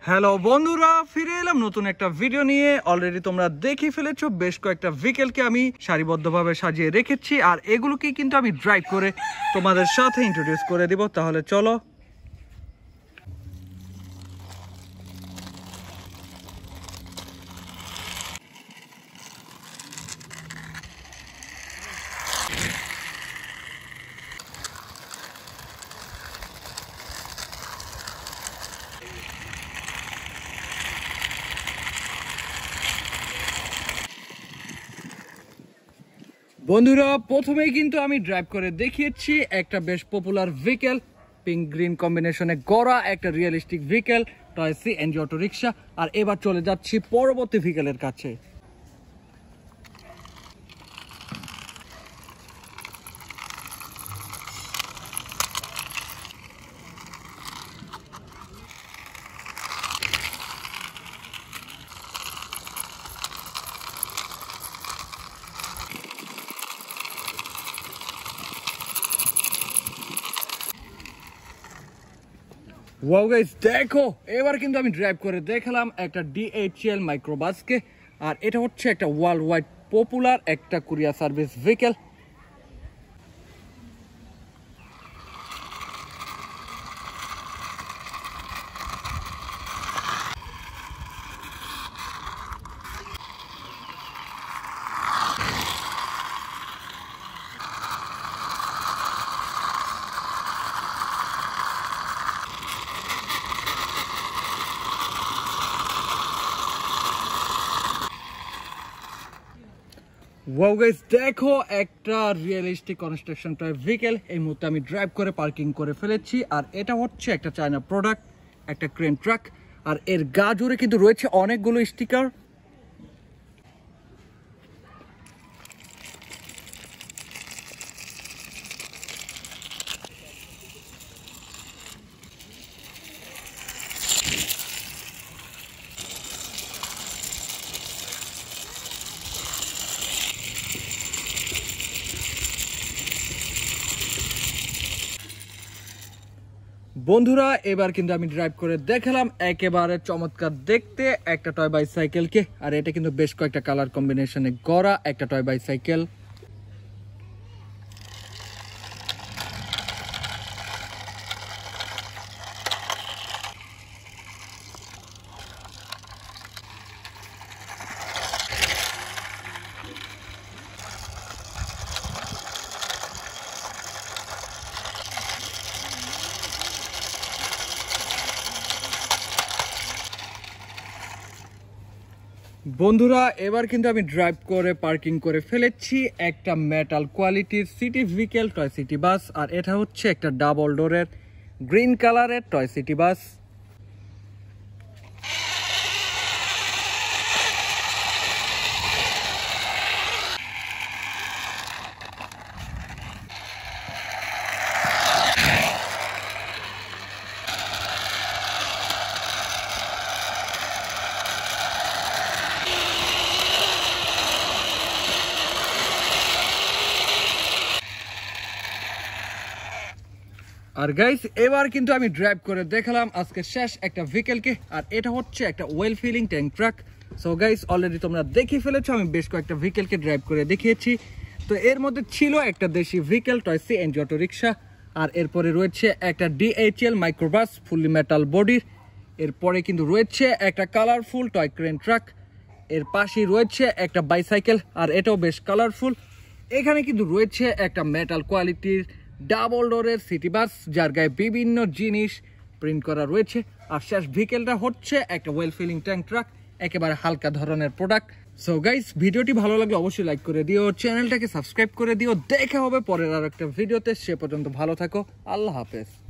Hello বন্ধুরা, ফিরে এলাম নতুন একটা ভিডিও নিয়ে। অলরেডি তোমরা দেখে ফেলেছো বেশ কয়েকটা ভেহিকেলকে আমি সারিবদ্ধভাবে সাজিয়ে রেখেছি, আর এগুলোকে কিন্তু আমি ড্রাইভ করে তোমাদের সাথে ইন্ট্রোডিউস করে দিব। তাহলে চলো। বন্ধুরা, প্রথমেই কিন্তু আমি ড্রাইভ করে দেখিয়েছি একটা বেশ পপুলার ভেহিকেল, পিঙ্ক গ্রিন কম্বিনেশনে গড়া একটা realistic vehicle, toy CNG auto rickshaw. আর এবার চলে যাচ্ছি পরবর্তী ভেহিকেলের কাছে। ওয়াও গাইস, দেখো এবার কিন্তু আমি ড্রাইভ করে দেখালাম একটা DHL মাইক্রোবাসকে। আর এটা হচ্ছে একটা ওয়ার্ল্ড ওয়াইড পপুলার একটা courier service vehicle. Wow guys, দেখো একটা রিয়েলিস্টিক কনস্ট্রাকশন টাইপ ভেহিকেল এই মুহূর্তে আমি ড্রাইভ করে পার্কিং করে ফেলেছি। আর এটা হচ্ছে একটা চায়না প্রোডাক্ট, একটা ক্রেন ট্রাক। আর এর গা জুড়ে কিন্তু রয়েছে অনেকগুলো স্টিকার। বন্ধুরা, এবার কিন্তু আমি ড্রাইভ করে দেখালাম একেবারে চমৎকার দেখতে একটা টয় বাইসাইকেলকে। আর এটা কিন্তু বেশ কয়েকটা কালার কম্বিনেশনে গড়া একটা টয় বাইসাইকেল। বন্ধুরা, এবার কিন্তু আমি ড্রাইভ করে পার্কিং করে ফেলেছি একটা মেটাল কোয়ালিটির city vehicle, toy city bus. আর এটা হচ্ছে একটা ডাবল ডোরের গ্রিন কালারের টয় সিটি বাস। আর গাইস, এবার কিন্তু আমি ড্রাইভ করে দেখালাম আজকে শেষ একটা ভেহিকেলকে। আর এটা হচ্ছে একটা oil filling tank truck. So guys, already তোমরা দেখে ফেলেছো আমি বেশ কয়েকটা ভেহিকেলকে ড্রাইভ করে দেখিয়েছি। তো এর মধ্যে ছিল একটা দেশি vehicle, toy CNG auto rickshaw. আর এরপরে রয়েছে একটা DHL মাইক্রোবাস ফুললি মেটাল বডির। এরপরে কিন্তু রয়েছে একটা কালারফুল টয় ক্রেন ট্রাক। এর পাশেই রয়েছে একটা বাইসাইকেল, আর এটাও বেশ কালারফুল। এখানে কিন্তু রয়েছে একটা মেটাল কোয়ালিটির ডাবল ডোরের সিটি বাস, যার গায়ে বিভিন্ন জিনিস প্রিন্ট করা রয়েছে। আর শেষ ভেহিকেলটা হচ্ছে একটা ওয়েল ফিলিং ট্যাঙ্ক ট্রাক, একেবারে হালকা ধরনের প্রোডাক্ট। সো গাইস, ভিডিওটি ভালো লাগলে অবশ্যই লাইক করে দিও, চ্যানেলটাকে সাবস্ক্রাইব করে দিও। দেখা হবে পরের আর একটা ভিডিওতে। সে পর্যন্ত ভালো থাকো, আল্লাহ হাফেজ।